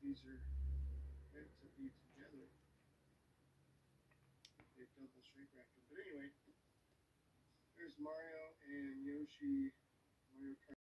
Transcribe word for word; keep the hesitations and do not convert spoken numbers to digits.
these are meant to be together. They double shrink wrapped them. But anyway, there's Mario and Yoshi. Mario Kart.